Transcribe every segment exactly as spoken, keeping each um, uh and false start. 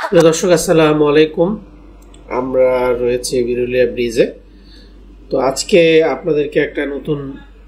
প্রিয় দর্শক আসসালামু আলাইকুম। আমরা রয়েছে বিরুলিয়া ব্রিজে। তো আজকে আপনাদেরকে একটা নতুন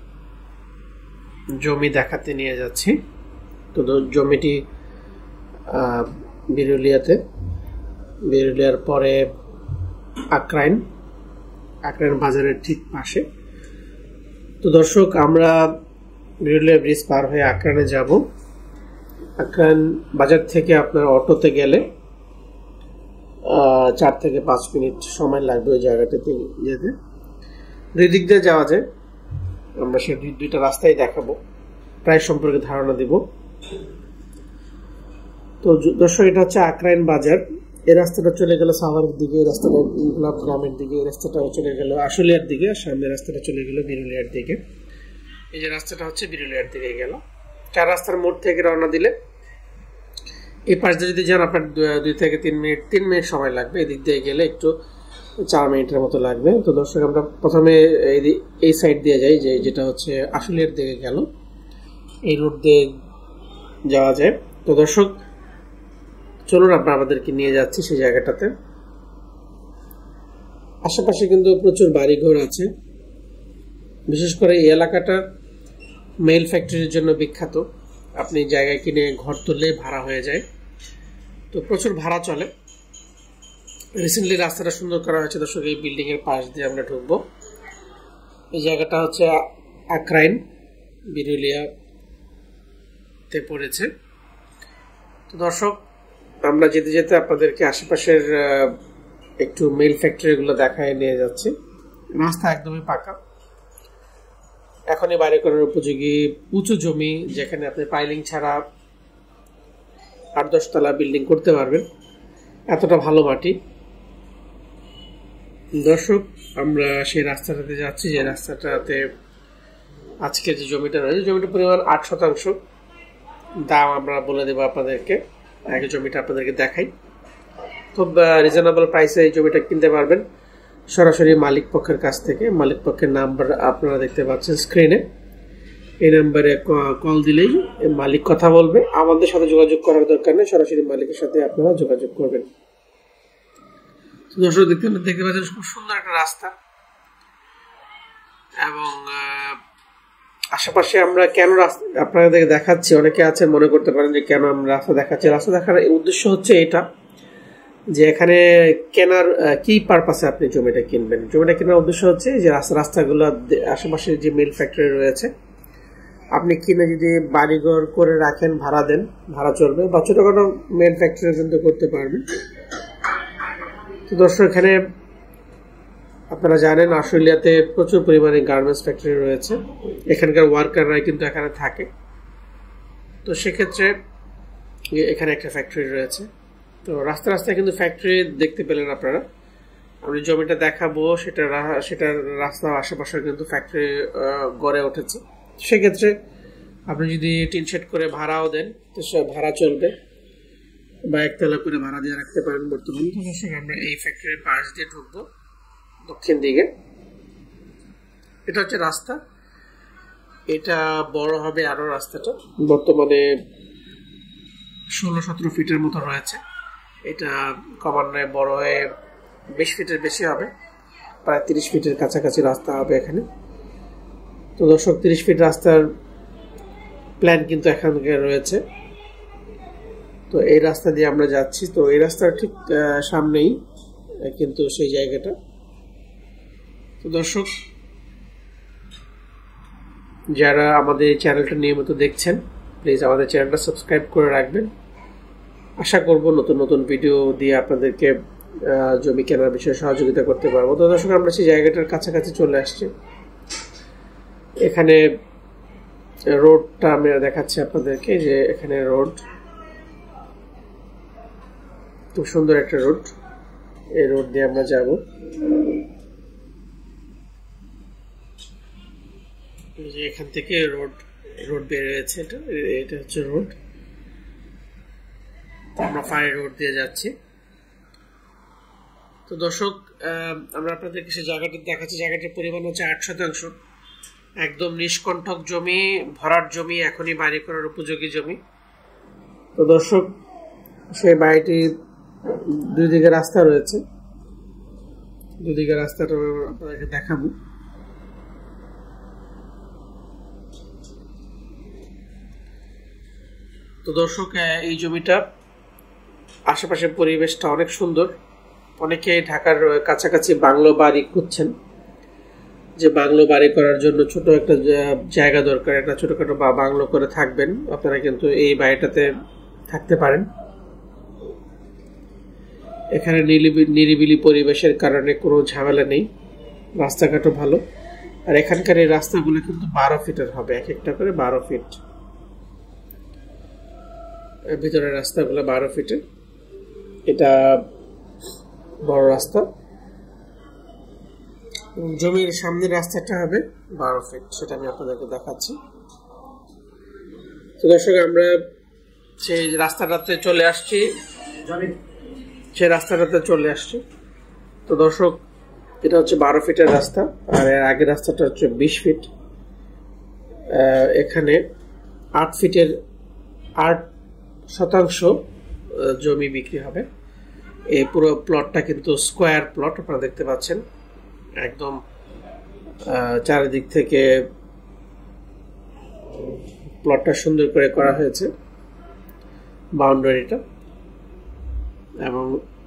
জমি দেখাতে নিয়ে যাচ্ছি। তো জমিটি বিরুলিয়াতে, বিরুলিয়ার পরে আক্রাইন আক্রাইন বাজারের ঠিক পাশে। তো দর্শক, আমরা বিরুলিয়া ব্রিজ পার হয়ে আক্রাইনে যাব। আক্রাইন বাজার থেকে আপনার অটোতে গেলে চার থেকে পাঁচ মিনিট সময় লাগবে ওই জায়গাটাতে যেতে। দুই দিক দিয়ে যাওয়া যায়, আমরা সে দুইটা রাস্তায় দেখাবো, প্রায় সম্পর্কে ধারণা দিব। তো দর্শক, এটা হচ্ছে আক্রাইন বাজার। এই রাস্তাটা চলে গেল সাভারের দিকে, এই রাস্তাটা গোলাপ গ্রামের দিকে, এই রাস্তাটাও চলে গেল আশুলিয়ার দিকে, আর সামনের রাস্তাটা চলে গেল বিরুলিয়ার দিকে। এই যে রাস্তাটা হচ্ছে বিরুলিয়ার দিকে গেল। চার রাস্তার মোড় থেকে রওনা দিলে এই পাশ দিয়ে যদি যান আপনার দুই থেকে তিন মিনিট তিন মিনিট সময় লাগবে। এদিক দিয়ে গেলে একটু চার মিনিটের মতো লাগবে। তো দর্শক, আমরা প্রথমে এই সাইড দিয়ে যাই, যে যেটা হচ্ছে আশুলিয়ার দিকে গেল, এই রোড দিয়ে যাওয়া যায়। তো দর্শক চলুন, আমরা আমাদেরকে নিয়ে যাচ্ছি সেই জায়গাটাতে। আশেপাশে কিন্তু প্রচুর বাড়িঘর আছে। বিশেষ করে এই এলাকাটা মেইল ফ্যাক্টরির জন্য বিখ্যাত। আপনি জায়গায় কিনে ঘর তুললে ভাড়া হয়ে যায়, তো প্রচুর ভাড়া চলে। রিসেন্টলি রাস্তাটা সুন্দর করা হয়েছে দর্শক। এই বিল্ডিং এর পাশ দিয়ে আমরা ঢুকবো। এই জায়গাটা হচ্ছে আক্রাইন, বিরুলিয়াতে পড়েছে। তো দর্শক, আমরা যেতে যেতে আপনাদেরকে আশেপাশের একটু মেইল ফ্যাক্টরি গুলো দেখায় নিয়ে যাচ্ছি। রাস্তা একদমই পাকা, এখনই বাড়ি করার উপযোগী উঁচু জমি, যেখানে আপনি পাইলিং ছাড়া আট দশ তলা বিল্ডিং করতে পারবেন, এতটা ভালো মাটি। দর্শক, আমরা সেই রাস্তাটাতে যাচ্ছি, যে রাস্তাটাতে আজকে যে জমিটা রয়েছে, জমিটার পরিমাণ আট শতাংশ। দাম আমরা বলে দেবো আপনাদেরকে, আগে জমিটা আপনাদেরকে দেখাই। খুব রিজনেবল প্রাইসে এই জমিটা কিনতে পারবেন সরাসরি মালিক পক্ষের কাছ থেকে। মালিক পক্ষের নাম্বার আপনারা দেখতে পাচ্ছেন স্ক্রিনে। এই নাম্বারে কল দিলেই মালিক কথা বলবে। আমাদের সাথে যোগাযোগ করার দরকার নেই, সরাসরি মালিকের সাথে আপনারা যোগাযোগ করবেন। দর্শক, দেখতে দেখতে পাচ্ছেন খুব সুন্দর একটা রাস্তা, এবং আশেপাশে আমরা কেন রাস্তা আপনাদেরকে দেখাচ্ছি, অনেকে আছেন মনে করতে পারেন যে কেন আমরা রাস্তা দেখাচ্ছি। রাস্তা দেখার উদ্দেশ্য হচ্ছে এটা, যে এখানে কেনার কি পারপাসে আপনি জমিটা কিনবেন। জমিটা কেনার উদ্দেশ্য হচ্ছে যে রাস্তা রাস্তাগুলো আশেপাশে যে মিল ফ্যাক্টরি রয়েছে, আপনি কিনে যদি বাড়িঘর করে রাখেন, ভাড়া দেন, ভাড়া চলবে, বা ছোটখাটো মেল ফ্যাক্টরি কিন্তু করতে পারবেন। তো দর্শক, এখানে আপনারা জানেন আশুলিয়াতে প্রচুর পরিমাণে গার্মেন্টস ফ্যাক্টরি রয়েছে। এখানকার ওয়ার্কাররাই কিন্তু এখানে থাকে। তো সেক্ষেত্রে এখানে একটা ফ্যাক্টরি রয়েছে। তো রাস্তা রাস্তায় কিন্তু ফ্যাক্টরি দেখতে পেলেন আপনারা। আমি জমিটা দেখাবো, সেটা সেটার রাস্তা আশেপাশে কিন্তু ফ্যাক্টরি গড়ে উঠেছে। সেক্ষেত্রে আপনি যদি টিন শেড করে ভাড়াও দেন, তো সে ভাড়া চলবে, বা একতলা করে ভাড়া দিয়ে রাখতে পারেন বর্তমানে। তো আমরা এই ফ্যাক্টরির পাশ দিয়ে ঢুকবো দক্ষিণ দিকে। এটা হচ্ছে রাস্তা। এটা বড় হবে আরো, রাস্তাটা বর্তমানে ষোলো সতেরো ফিটের মতো রয়েছে। এটা ক্রমান্বয়ে বড় হয়ে বিশ ফিটের বেশি হবে, প্রায় তিরিশ ফিটের কাছাকাছি রাস্তা হবে এখানে। তো দর্শক, তিরিশ ফিট রাস্তার প্ল্যান কিন্তু এখানে রয়েছে। তো এই রাস্তা দিয়ে আমরা যাচ্ছি। তো এই রাস্তার ঠিক সামনেই কিন্তু সেই জায়গাটা। তো দর্শক, যারা আমাদের এই চ্যানেলটা নিয়মিত দেখছেন, প্লিজ আমাদের চ্যানেলটা সাবস্ক্রাইব করে রাখবেন। আশা করব নতুন নতুন ভিডিও দিয়ে আপনাদেরকে জমি কেনার বিষয়ে সহযোগিতা করতে পারবো। তো দর্শক, আমরা সেই জায়গাটার কাছাকাছি চলে আসছি। এখানে রোডটা আমি দেখাচ্ছি আপনাদেরকে, যে এখানে রোড, খুব সুন্দর একটা রোড। এই রোড দিয়ে আমরা যাব। যে এখান থেকে রোড রোড বের হয়েছে, এটা এটা হচ্ছে রোড। আমরা ফায়ার রোড দিয়ে যাচ্ছি। তো দর্শক, আমরা আপনাদেরকে সেই জায়গাটা দেখাচ্ছি। জায়গাটার পরিমাণ হচ্ছে আট শতাংশ। একদম নিষ্কণ্ঠক জমি, ভরাট জমি, এখনই বাড়ি করার উপযোগী জমি। তো দর্শক, সেই বাড়িটি দুই দিকে রাস্তা রয়েছে, দুই দিকে রাস্তাটা আপনাদেরকে দেখাবো। তো দর্শক, এই জমিটা আশেপাশের পরিবেশটা অনেক সুন্দর। অনেকে ঢাকার কাছাকাছি বাংলো বাড়ি খুঁজছেন, যে বাংলো বাড়ি করার জন্য ছোট একটা জায়গা দরকার, একটা ছোটখাটো বা বাংলো করে থাকবেন, আপনারা কিন্তু এই বাড়িটাতে থাকতে পারেন। এখানে নিরিবিলি পরিবেশের কারণে কোনো ঝামেলা নেই, রাস্তাঘাটও ভালো। আর এখানকার এই রাস্তাগুলো কিন্তু বারো ফিটের হবে, এক একটা করে বারো ফিট। ভিতরের রাস্তাগুলো বারো ফিটের, এটা বড় রাস্তা। জমির সামনের রাস্তাটা হবে বারো ফিট, সেটা আমি আপনাদেরকে দেখাচ্ছি। তো দর্শক, আমরা সেই রাস্তাটাতে চলে আসছি, সেই রাস্তাটাতে চলে আসছি। তো দর্শক, এটা হচ্ছে বারো ফিটের রাস্তা, আর এর আগের রাস্তাটা হচ্ছে বিশ ফিট। এখানে আট ফিটের আট শতাংশ জমি বিক্রি হবে। এই পুরো প্লটটা কিন্তু স্কোয়ার প্লট, আপনারা দেখতে পাচ্ছেন। একদম চারিদিক থেকে প্লটটা সুন্দর করে করা হয়েছে, বাউন্ডারিটা। এবং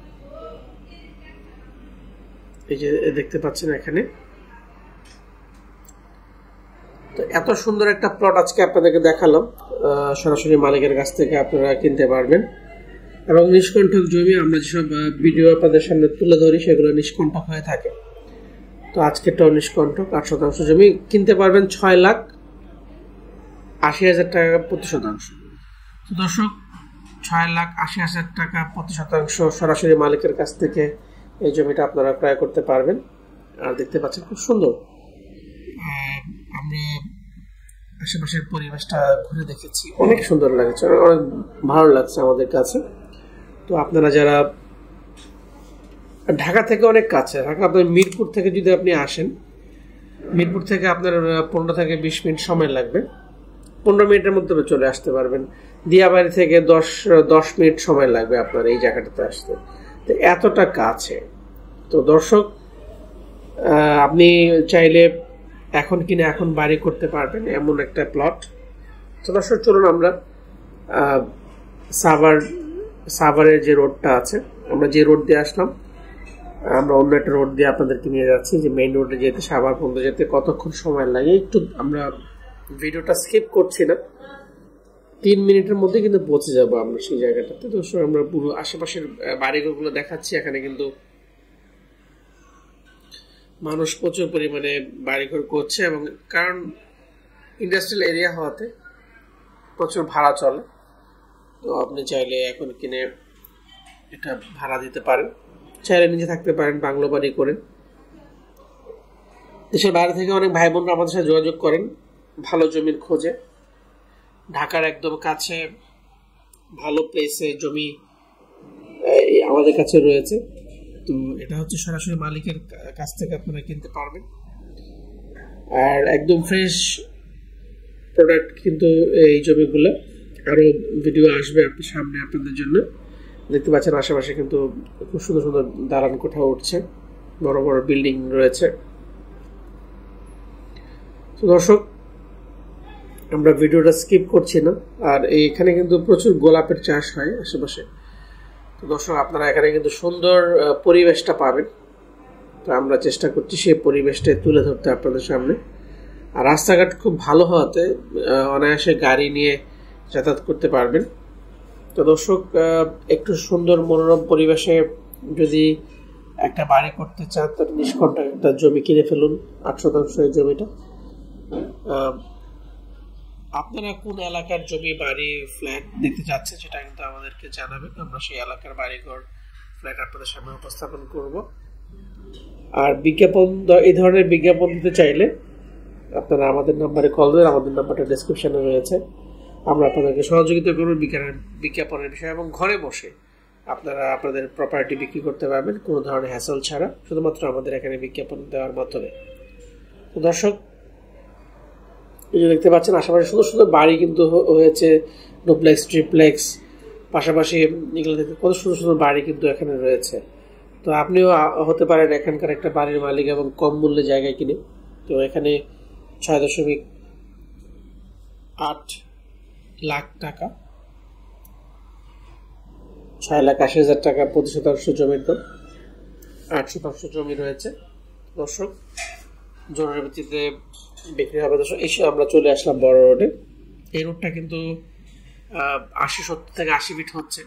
এই যে দেখতে পাচ্ছেন এখানে, তো এত সুন্দর একটা প্লট আজকে আপনাদেরকে দেখালাম। সরাসরি মালিকের কাছ থেকে আপনারা কিনতে পারবেন, এবং নিষ্কণ্টক জমি আমরা যেসব ভিডিও আপনাদের সামনে তুলে ধরি সেগুলো নিষ্কণ্টক হয়ে থাকে। তো আজকেরটাও নিষ্কণ্টক, আট শতাংশ জমি কিনতে পারবেন ছয় লাখ আশি হাজার টাকা প্রতি শতাংশ। তো দর্শক, ছয় লাখ আশি হাজার টাকা প্রতি শতাংশ সরাসরি মালিকের কাছ থেকে এই জমিটা আপনারা ক্রয় করতে পারবেন। আর দেখতে পাচ্ছেন খুব সুন্দর। আমরা আশেপাশের পরিবেশটা ঘুরে দেখেছি, অনেক সুন্দর লাগছে, অনেক ভালো লাগছে আমাদের কাছে। তো আপনারা যারা ঢাকা থেকে অনেক কাছে, ঢাকা আপনার মিরপুর থেকে যদি আপনি আসেন, মিরপুর থেকে আপনার পনেরো থেকে বিশ মিনিট সময় লাগবে, পনেরো মিনিটের মধ্যে চলে আসতে পারবেন। দিয়াবাড়ি থেকে দশ দশ মিনিট সময় লাগবে আপনার এই জায়গাটাতে আসতে। তো এতটা কাছে। তো দর্শক, আপনি চাইলে এখন কিনে এখন বাড়ি করতে পারবেন, এমন একটা প্লট। তো দর্শক, চলুন আমরা সাভার সাভারের যে রোডটা আছে, আমরা যে রোড দিয়ে আসলাম, আমরা অন্য একটা রোড দিয়ে আপনাদেরকে নিয়ে যাচ্ছি। যে মেইন রোডে যেতে, সাভার পর্যন্ত যেতে কতক্ষণ সময় লাগে, একটু আমরা ভিডিওটা স্কিপ করছি না, তিন মিনিটের মধ্যে কিন্তু পৌঁছে যাবো আমরা সেই জায়গাটাতে। দর্শক, আমরা পুরো আশেপাশের বাড়িঘরগুলো দেখাচ্ছি। এখানে কিন্তু মানুষ প্রচুর পরিমাণে বাড়িঘর করছে, এবং কারণ ইন্ডাস্ট্রিয়াল এরিয়া হওয়াতে প্রচুর ভাড়া চলে। তো আপনি চাইলে এখন কিনে এটা ভাড়া দিতে পারেন, চাইলে নিজে থাকতে পারেন বাংলো বাড়ি করে। দেশের বাইরে থেকে অনেক ভাই বোনরা আমাদের সাথে যোগাযোগ করেন ভালো জমির খোঁজে। ঢাকার একদম কাছে ভালো প্লেসে জমি আমাদের কাছে রয়েছে। তো এটা হচ্ছে সরাসরি মালিকের কাছ থেকে আপনারা কিনতে পারবেন, আর একদম ফ্রেশ প্রোডাক্ট কিন্তু এই জমিগুলো। আরো ভিডিও আসবে আপনার সামনে আপনাদের জন্য। দেখতে পাচ্ছেন আশেপাশে কিন্তু খুব সুন্দর সুন্দর দালান কোঠা উঠছে, বড় বড় বিল্ডিং রয়েছে। তো দর্শক, আমরা ভিডিওটা স্কিপ করছি না। আর এখানে কিন্তু প্রচুর গোলাপের চাষ হয় আশেপাশে। তো দর্শক, আপনারা এখানে কিন্তু সুন্দর পরিবেশটা পাবেন। তো আমরা চেষ্টা করছি সেই পরিবেশটা তুলে ধরতে আপনাদের সামনে। আর রাস্তাঘাট খুব ভালো হওয়াতে অনায়াসে গাড়ি নিয়ে যাতায়াত করতে পারবেন। তো দর্শক, একটু সুন্দর মনোরম পরিবেশে যদি একটা বাড়ি করতে চান, তো নিষ্কণ্টক একটা জমি কিনে ফেলুন, আট শতাংশ এই জমিটা। আপনারা কোন এলাকার জমি, বাড়ি, ফ্ল্যাট দেখতে চাচ্ছেন সেটা কিন্তু আমাদেরকে জানাবেন। আমরা সেই এলাকার বাড়িঘর, ফ্ল্যাট আপনাদের সামনে উপস্থাপন করব। আর বিজ্ঞাপন, এই ধরনের বিজ্ঞাপন দিতে চাইলে আপনারা আমাদের নাম্বারে কল দেবেন। আমাদের নাম্বারটা ডেসক্রিপশনে রয়েছে। আমরা আপনাদেরকে সহযোগিতা করব বিজ্ঞাপনের বিষয়ে, এবং ঘরে বসে আপনারা আপনাদের প্রপার্টি বিক্রি করতে পারবেন কোনো ধরনের হ্যাসেল ছাড়া, শুধুমাত্র আমাদের এখানে বিজ্ঞাপন দেওয়ার মাধ্যমে। তো দর্শক, এই যে দেখতে পাচ্ছেন আশেপাশে সুন্দর সুন্দর বাড়ি কিন্তু হয়েছে, ডুপ্লেক্স, ট্রিপ্লেক্স, পাশাপাশি এগুলো দেখতে কত সুন্দর সুন্দর বাড়ি কিন্তু এখানে রয়েছে। তো আপনিও হতে পারেন এখানকার একটা বাড়ির মালিক এবং কম মূল্যে জায়গায় কিনে। তো এখানে ছয় দশমিক আট লাখ টাকা ছয় লাখ আশি হাজার টাকা প্রতি শতাংশ জমির দাম, আট শতাংশ জমি রয়েছে দর্শক, জমির ভিত্তিতে বিক্রি হবে দর্শক। এসে আমরা চলে আসলাম বড় রোডে। এই রোডটা কিন্তু আশি সত্তর থেকে আশি ফিট হচ্ছে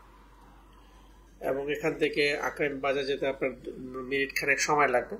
এবং এখান থেকে আক্রাইন বাজার যেতে আপনার মিনিট খানেক সময় লাগবে।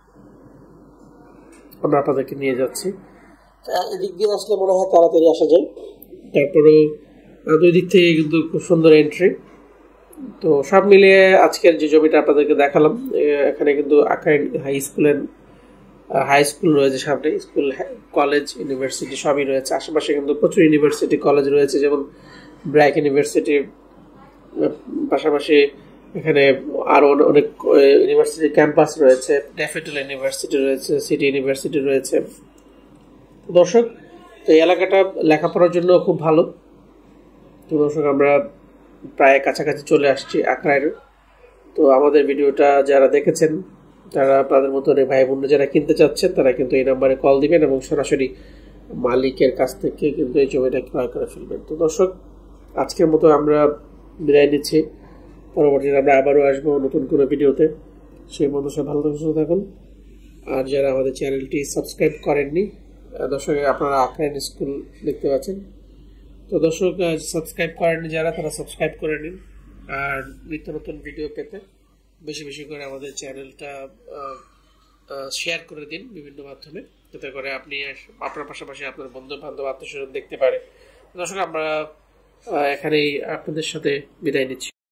আমরা আপনাদেরকে নিয়ে যাচ্ছি। এদিক দিয়ে আসলে মনে হয় তাড়াতাড়ি আসা যায়। তারপরে দুই দিক থেকে কিন্তু খুব সুন্দর এন্ট্রি। তো সব মিলিয়ে আজকের যে জমিটা আপনাদেরকে দেখালাম, এখানে কিন্তু আক্রাইন হাই স্কুলের হাই স্কুল রয়েছে, সামনে স্কুল, কলেজ, ইউনিভার্সিটি সবই রয়েছে। আশেপাশে কিন্তু প্রচুর ইউনিভার্সিটি কলেজ রয়েছে, যেমন ব্র্যাক ইউনিভার্সিটি, পাশাপাশি এখানে আরো অনেক ইউনিভার্সিটি ক্যাম্পাস রয়েছে, ড্যাফোডিল ইউনিভার্সিটি রয়েছে, সিটি ইউনিভার্সিটি রয়েছে। দর্শক, এই এলাকাটা লেখাপড়ার জন্য খুব ভালো। তো দর্শক, আমরা প্রায় কাছাকাছি চলে আসছি আক্রাইনে। তো আমাদের ভিডিওটা যারা দেখেছেন, তারা আপনাদের মতো ভাই বোন যারা কিনতে চাচ্ছেন, তারা কিন্তু এই নাম্বারে কল দিবেন এবং সরাসরি মালিকের কাছ থেকে কিন্তু এই জমিটা ক্রয় করে ফেলবেন। তো দর্শক, আজকের মতো আমরা বিদায় নিচ্ছি। পরবর্তীতে আমরা আবারও আসবো নতুন কোনো ভিডিওতে। সেই বন্ধু সব ভালো থাকুন। আর যারা আমাদের চ্যানেলটি সাবস্ক্রাইব করেননি, দর্শক আপনারা আক্রাইন স্কুল দেখতে পাচ্ছেন। তো দর্শক, সাবস্ক্রাইব করেননি যারা, তারা সাবস্ক্রাইব করে নিন। আর নিত্য নতুন ভিডিও পেতে বেশি বেশি করে আমাদের চ্যানেলটা শেয়ার করে দিন বিভিন্ন মাধ্যমে, যাতে করে আপনি আপনার পাশাপাশি আপনার বন্ধু বান্ধব আত্মীয় স্বজন দেখতে পারে। দর্শক, আমরা এখানেই আপনাদের সাথে বিদায় নিচ্ছি।